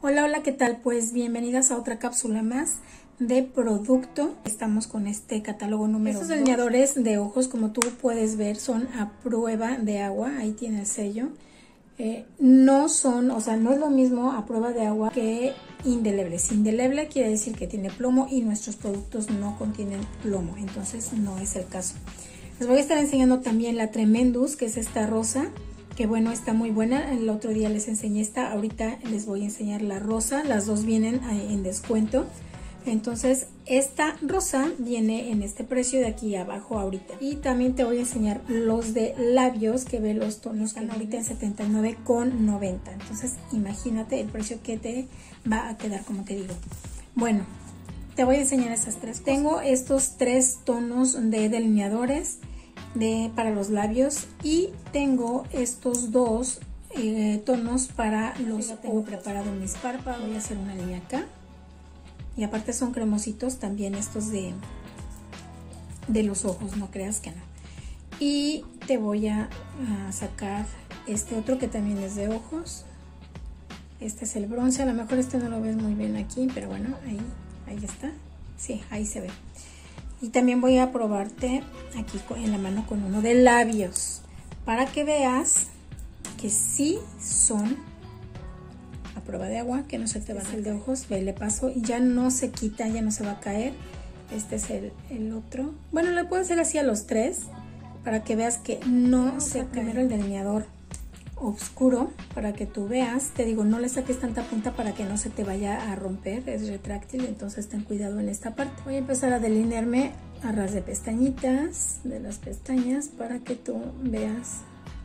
Hola, hola, ¿qué tal? Pues bienvenidas a otra cápsula más de producto. Estamos con este catálogo número 2. Estos delineadores de ojos, como tú puedes ver, son a prueba de agua. Ahí tiene el sello. No son, o sea, no es lo mismo a prueba de agua que indelebles. Indeleble quiere decir que tiene plomo y nuestros productos no contienen plomo, entonces no es el caso. Les voy a estar enseñando también la Tremendous, que es esta rosa, que bueno, está muy buena. El otro día les enseñé esta, ahorita les voy a enseñar la rosa. Las dos vienen en descuento. Entonces esta rosa viene en este precio de aquí abajo ahorita. Y también te voy a enseñar los de labios, que ve los tonos que están ahorita en 79,90. Entonces imagínate el precio que te va a quedar, como te digo. Bueno, te voy a enseñar esas tres cosas. Tengo estos tres tonos de delineadores para los labios y tengo estos dos tonos para los ojos. Tengo preparado mis párpados. Voy a hacer una línea acá. Y aparte son cremositos también estos de los ojos, no creas que no. Y te voy a sacar este otro que también es de ojos. Este es el bronce, a lo mejor este no lo ves muy bien aquí, pero bueno, ahí está. Sí, ahí se ve. Y también voy a probarte aquí en la mano con uno de labios, para que veas que sí son a prueba de agua, que no se te va a hacer el de ojos. Ve, le paso y ya no se quita, ya no se va a caer. Este es el otro. Bueno, le puedo hacer así a los tres para que veas que no se cae. Primero el delineador oscuro para que tú veas. Te digo, no le saques tanta punta para que no se te vaya a romper, es retráctil, entonces ten cuidado en esta parte. Voy a empezar a delinearme a ras de pestañitas, de las pestañas, para que tú veas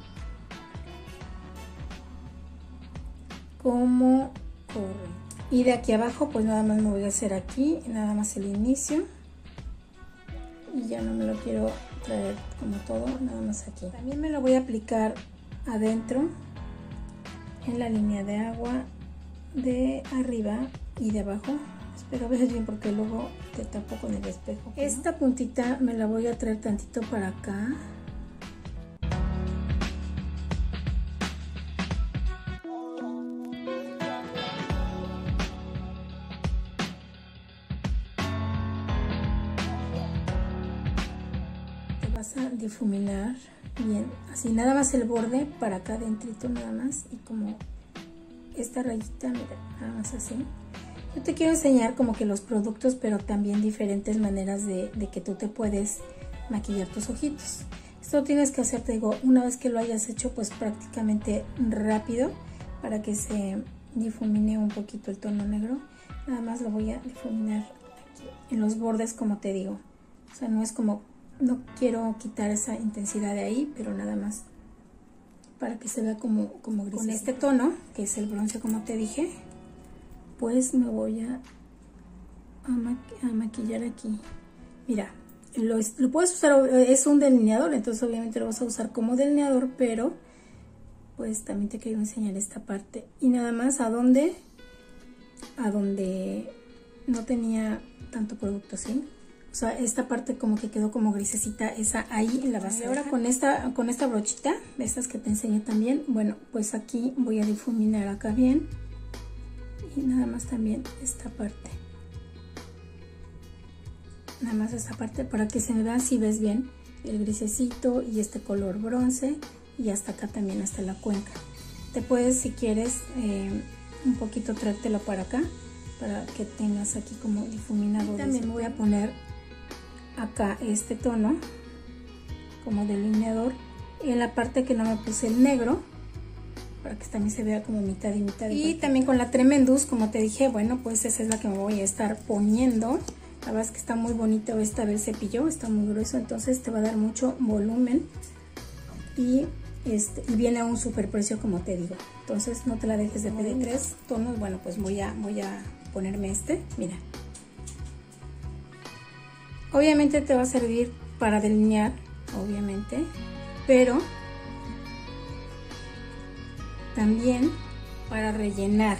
cómo corre. Y de aquí abajo pues nada más me voy a hacer aquí, nada más el inicio, y ya no me lo quiero traer como todo, nada más aquí. También me lo voy a aplicar adentro en la línea de agua de arriba y de abajo. Espero veas bien porque luego te tapo con el espejo. Esta puntita me la voy a traer tantito para acá. Vas a difuminar bien, así nada más el borde para acá adentrito, nada más, y como esta rayita, mira, nada más así. Yo te quiero enseñar como que los productos, pero también diferentes maneras de que tú te puedes maquillar tus ojitos. Esto tienes que hacer, te digo, una vez que lo hayas hecho, pues prácticamente rápido, para que se difumine un poquito el tono negro. Nada más lo voy a difuminar aquí en los bordes, como te digo. O sea, no es como, no quiero quitar esa intensidad de ahí, pero nada más para que se vea como gris. Con este tono, que es el bronce, como te dije, pues me voy a maquillar aquí. Mira, lo puedes usar, es un delineador, entonces obviamente lo vas a usar como delineador, pero pues también te quiero enseñar esta parte. Y nada más a donde no tenía tanto producto, ¿sí? O sea, esta parte como que quedó como grisecita, esa ahí la vas a dejar. Ahora con esta brochita, de estas que te enseñé también, bueno, pues aquí voy a difuminar acá bien. Y nada más también esta parte. Nada más esta parte para que se me vea, si ves bien, el grisecito y este color bronce. Y hasta acá también, hasta la cuenca. Te puedes, si quieres, un poquito traértelo para acá, para que tengas aquí como difuminado. También voy a poner acá este tono como delineador en la parte que no me puse el negro, para que también se vea como mitad y mitad. Y también con la Tremendous, como te dije, bueno, pues esa es la que me voy a estar poniendo. La verdad es que está muy bonito esta vez cepillo, está muy grueso, entonces te va a dar mucho volumen y viene a un super precio, como te digo. Entonces no te la dejes de pedir. Tres tonos, bueno, pues voy a ponerme este, mira. Obviamente te va a servir para delinear, obviamente, pero también para rellenar.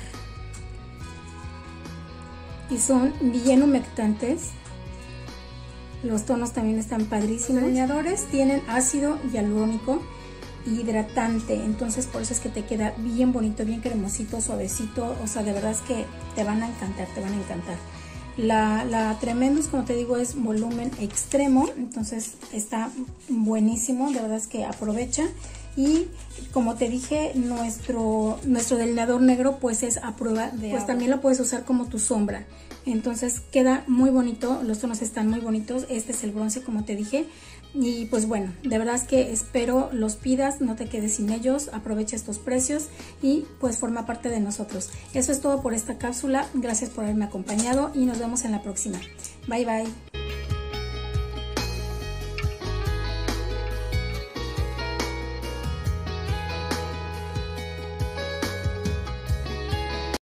Y son bien humectantes. Los tonos también están padrísimos. Los delineadores tienen ácido hialurónico hidratante, entonces por eso es que te queda bien bonito, bien cremosito, suavecito, o sea, de verdad es que te van a encantar, te van a encantar. La Tremendous, como te digo, es volumen extremo, entonces está buenísimo, de verdad es que aprovecha. Y como te dije, nuestro delineador negro pues es a prueba de agua. Pues también lo puedes usar como tu sombra, entonces queda muy bonito, los tonos están muy bonitos. Este es el bronce, como te dije. Y pues bueno, de verdad es que espero los pidas, no te quedes sin ellos, aprovecha estos precios y pues forma parte de nosotros. Eso es todo por esta cápsula, gracias por haberme acompañado y nos vemos en la próxima. Bye bye.